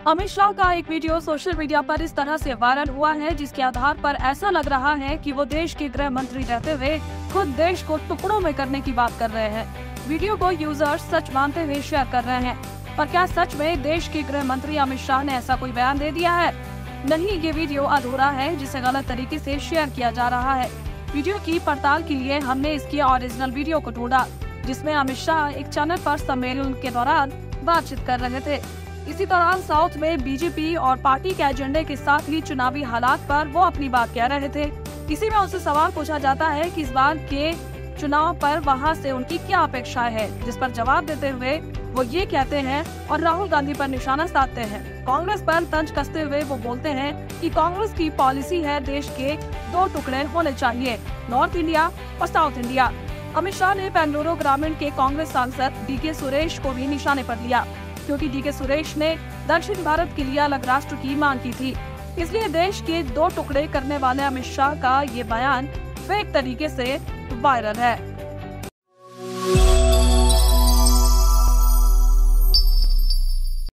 अमित शाह का एक video social media पर इस तरह से वायरल हुआ है जिसके आधार पर ऐसा लग रहा है कि वो देश के गृह मंत्री रहते हुए खुद देश को टुकड़ों में करने की बात कर रहे हैं। वीडियो को यूजर्स सच मानते हुए शेयर कर रहे हैं, पर क्या सच में देश के गृह मंत्री अमित शाह ने ऐसा कोई बयान दे दिया है? नहीं, ये वीडियो अधूरा है जिसे गलत तरीके से शेयर किया जा रहा है। वीडियो की पड़ताल के लिए हमने इसकी ओरिजिनल वीडियो को ढूंढा, जिसमें अमित शाह एक चैनल पर सम्मेलन के दौरान बातचीत कर रहे थे। इसी दौरान साउथ में बीजेपी और पार्टी के एजेंडे के साथ ही चुनावी हालात पर वो अपनी बात कह रहे थे। इसी में उनसे सवाल पूछा जाता है कि इस बार के चुनाव पर वहां से उनकी क्या अपेक्षाएं है, जिस पर जवाब देते हुए वो ये कहते हैं और राहुल गांधी पर निशाना साधते हैं। कांग्रेस पर तंज कसते हुए वो बोलते हैं कि कांग्रेस की पॉलिसी है देश के 2 टुकड़े होने चाहिए, नॉर्थ इंडिया और साउथ इंडिया। अमित शाह ने बेंगलुरु ग्रामीण के कांग्रेस सांसद डीके सुरेश को भी निशाने पर लिया, क्योंकि डीके सुरेश ने दक्षिण भारत के लिए अलग राष्ट्र की मांग की थी। इसलिए देश के 2 टुकड़े करने वाले अमित शाह का ये बयान फेक तरीके से वायरल है।